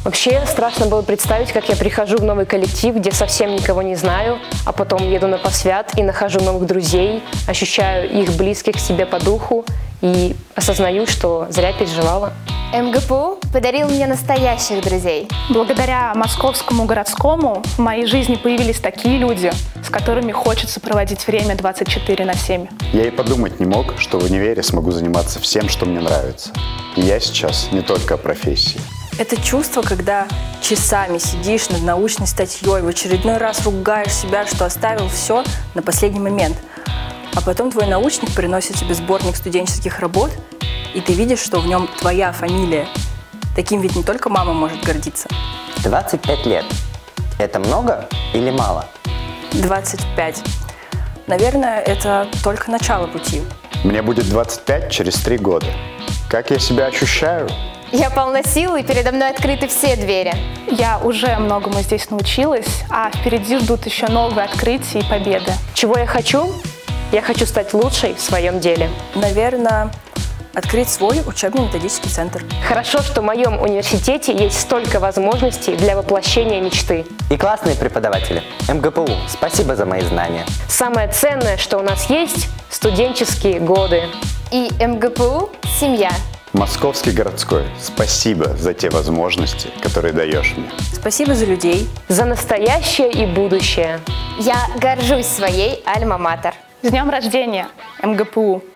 Вообще страшно было представить, как я прихожу в новый коллектив, где совсем никого не знаю, а потом еду на посвят и нахожу новых друзей, ощущаю их близких себе по духу и осознаю, что зря переживала. МГПУ подарил мне настоящих друзей. Благодаря Московскому городскому в моей жизни появились такие люди, с которыми хочется проводить время 24/7. Я и подумать не мог, что в универе смогу заниматься всем, что мне нравится. И я сейчас не только о профессии. Это чувство, когда часами сидишь над научной статьей, в очередной раз ругаешь себя, что оставил все на последний момент. А потом твой научник приносит тебе сборник студенческих работ, и ты видишь, что в нем твоя фамилия. Таким ведь не только мама может гордиться. 25 лет. Это много или мало? 25. Наверное, это только начало пути. Мне будет 25 через 3 года. Как я себя ощущаю? Я полна сил, и передо мной открыты все двери. Я уже многому здесь научилась, а впереди ждут еще новые открытия и победы. Чего я хочу? Я хочу стать лучшей в своем деле. Наверное, открыть свой учебно-методический центр. Хорошо, что в моем университете есть столько возможностей для воплощения мечты. И классные преподаватели. МГПУ, спасибо за мои знания. Самое ценное, что у нас есть – студенческие годы. И МГПУ – семья. Московский городской, спасибо за те возможности, которые даешь мне. Спасибо за людей. За настоящее и будущее. Я горжусь своей альма-матер. С днем рождения, МГПУ!